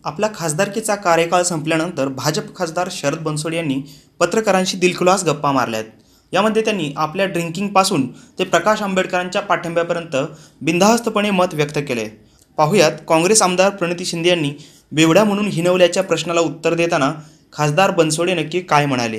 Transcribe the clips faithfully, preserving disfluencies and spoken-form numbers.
आपला खासदारकीचा कार्यकाळ संपल्यानंतर भाजप खासदार शरद बनसोडे यांनी पत्रकारांशी दिलखुलास गप्पा मारल्या आहेत। यामध्ये त्यांनी आपल्या ड्रिंकिंगपासून ते प्रकाश आंबेडकरांच्या पाठिंब्यापर्यंत बिनधास्तपणे मत व्यक्त केले। पाहुयात काँग्रेस आमदार प्रणिती शिंदे यांनी बेवड्या म्हणून हिनवल्याच्या प्रश्नाला उत्तर देताना खासदार बनसोडे नक्की काय म्हणाले।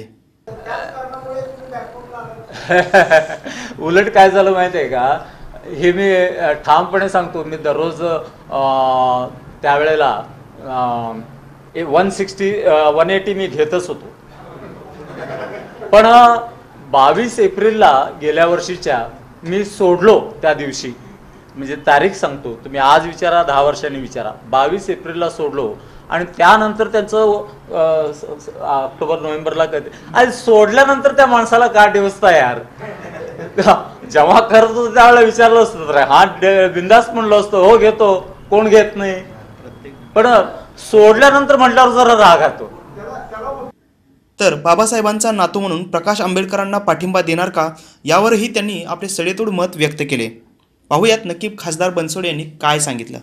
उलट काय झालं माहिती आहे का, हे मी ठामपणे सांगतो। मी दररोज त्यावेळेला वन सिक्स्टी वन एटी मी घेतच होतो, पण बावीस एप्रिलला गेल्या वर्षीच्या मी सोडलो। त्या दिवशी म्हणजे तारीख सांगतो, तुम्ही आज विचारा दहा वर्षांनी विचारा, बावीस एप्रिलला सोडलो आणि त्यानंतर त्यांचं ऑक्टोबर नोव्हेंबरला कधी आज सोडल्यानंतर त्या माणसाला का डिवसता यार, जेव्हा करत होतो त्यावेळेला विचारलं असतं तर हा बिंदास म्हणलो असतो, हो घेतो, कोण घेत नाही, पण सोडल्यानंतर म्हटल्यावर जरा राग येतो। तर बाबासाहेबांचा नातू म्हणून प्रकाश आंबेडकरांना पाठिंबा देणार का, यावरही त्यांनी आपले सडेतोड मत व्यक्त केले। पाहुयात नक्की खासदार बनसोडे यांनी काय सांगितलं।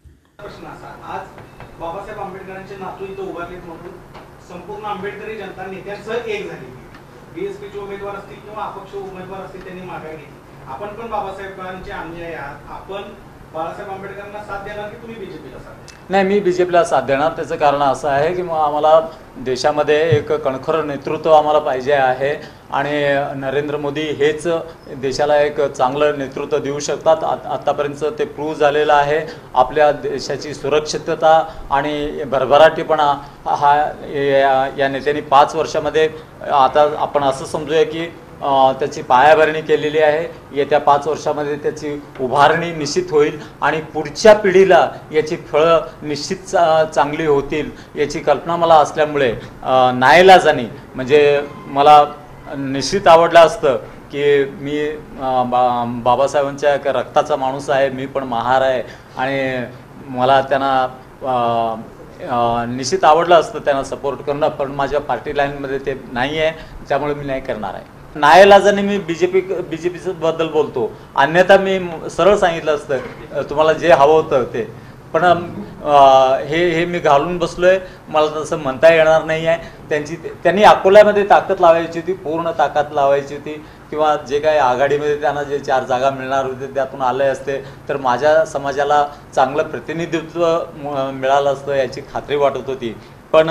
आज बाबासाहेब आंबेडकरांचे नातू इथं उभारलेत म्हणून संपूर्ण आंबेडकरी जनता नेत्यांसह एक झाली। बीएसपीचे उमेदवार असतील किंवा अपक्ष उमेदवार असतील त्यांनी माघार घेतली। आपण पण बाबासाहेबांचे अनुयायी आहात, आपण बाळासाहेब आंबेडकरांना साथ देणार की तुम्ही बीजेपीला साथ? नाही, मी बीजेपीला साथ देणार। त्याचं कारण असं आहे की मग आम्हाला देशामध्ये एक कणखर नेतृत्व आम्हाला पाहिजे आहे आणि नरेंद्र मोदी हेच देशाला एक चांगलं नेतृत्व देऊ शकतात। आतापर्यंत ते प्रूव्ह झालेलं आहे। आपल्या देशाची सुरक्षितता आणि भरभराटीपणा हा या नेत्यांनी पाच वर्षामध्ये, आता आपण असं समजूया की त्याची पायाभरणी केलेली आहे। येत्या पाच वर्षामध्ये त्याची उभारणी निश्चित होईल आणि पुढच्या पिढीला याची फळं निश्चित चांगली होतील याची कल्पना मला असल्यामुळे नाईलाजाने म्हणजे मला निश्चित आवडलं असतं की मी बा बाबासाहेबांच्या एक रक्ताचा माणूस आहे, मी पण महार आहे आणि मला त्यांना निश्चित आवडलं असतं त्यांना सपोर्ट करणं, पण माझ्या पार्टी लाईनमध्ये ते नाही आहे, त्यामुळे मी नाही करणार आहे। नाईलाजाने मी बीजेपी बीजेपीचं बद्दल बोलतो, अन्यथा मी सरळ सांगितलं असतं तुम्हाला जे हवं होतं ते, पण हे हे मी घालून बसलोय, मला तसं म्हणता येणार नाही आहे। त्यांची त्यांनी अकोल्यामध्ये ताकद लावायची होती, पूर्ण ताकद लावायची होती, किंवा जे काही आघाडीमध्ये त्यांना जे चार जागा मिळणार होते त्यातून आले असते तर माझ्या समाजाला चांगलं प्रतिनिधित्व मिळालं असतं याची खात्री वाटत होती। पण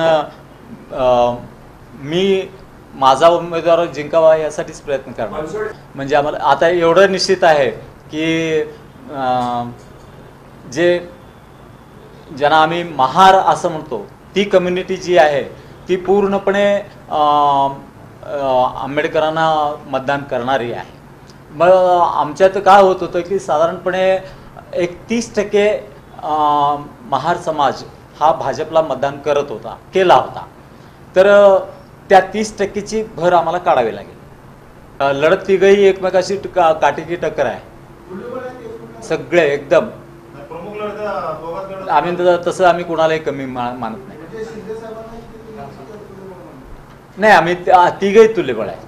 मी माझा उमेदवार जिंकावा यासाठीच प्रयत्न करणार। म्हणजे आम्हाला आता एवढं निश्चित आहे की जे ज्यांना आम्ही महार असं म्हणतो ती कम्युनिटी जी आहे ती पूर्णपणे आंबेडकरांना मतदान करणारी आहे। मग आमच्यात काय होत होतं की साधारणपणे एक तीस टक्के महार समाज हा भाजपला मतदान करत होता, केला होता, तर त्या तीस टक्केची भर आम्हाला काढावी लागेल। लढत तिघही एकमेकाशी काटेकी टक्कर आहे, सगळे एकदम। आम्ही तसं आम्ही कुणालाही कमी मानत नाही, नाही आम्ही तिघही तुल्यबळ आहे।